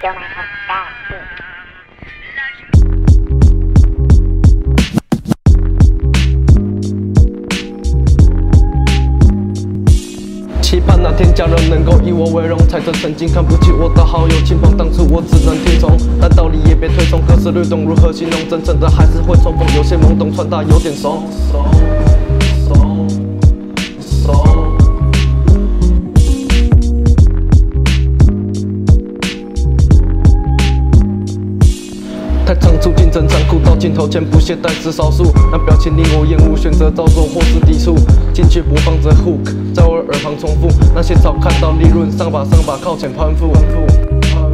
就买很大气。 期盼那天家人能够以我为荣，踩着曾经看不起我的好友亲朋，当初我只能听从，但道理也别推崇。可是律动如何形容？真正的还是会重逢，有些懵懂，穿搭有点怂。太仓促，竞争残酷，到镜头前不懈怠是少数。那表情令我厌恶，选择照做或是抵触。进去播放着 hook，在我耳旁重复。那些早看到利润，上把靠前攀附。